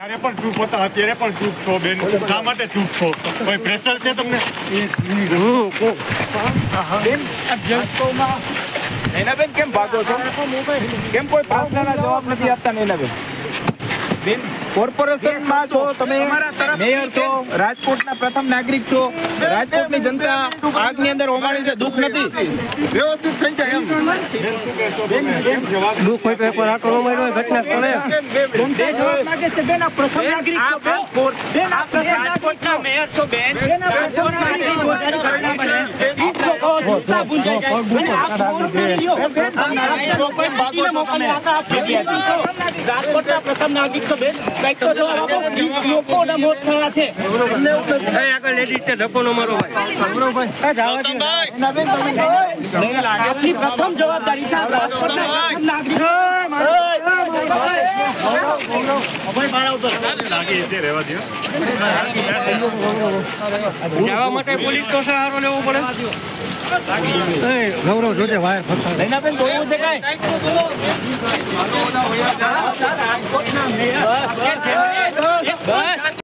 અરે પણ ચૂપ હતા અત્યારે પણ ચૂપ છો બેન શા માટે ચૂપ છો કોઈ પ્રેશર છે તમને નૈનાબેન કેમ ભાગો છો કેમ કોઈ પ્રશ્નના જવાબ નથી આપતા નૈનાબેન બેન કોર્પોરેશનમાં છો તમે મેયર છો રાજકોટના પ્રથમ નાગરિક છો રાજકોટની જનતા આગની અંદર હોમાણી છે દુઃખ નથી વ્યવસ્થિત થઈ જાય એમ દુઃખ હોય તો એકવાર આટો રમાડ્યો હોય ઘટના સ્થળે જવાબ માંગે છે બેન આ પ્રથમ નાગરિક છો બેન આ રાજકોટના મેયર છો બેન બેન આ પ્રથમ નાગરિક રાજકોટના પ્રથમ નાગરિક છો બેન કઈક તો જવાબ આપો લોકોના મોત થયા છે આગળ લેડીઝ છે ધક્કો નો મારો ભાઈ પ્રથમ જવાબદારી છે નાગરિક જવા માટે પોલીસ તો સહારો લેવો પડે ગૌરવ જોજે વાયર ફસાવે નૈનાબેન બોલવું છે કઈ રાજકોટના મેયર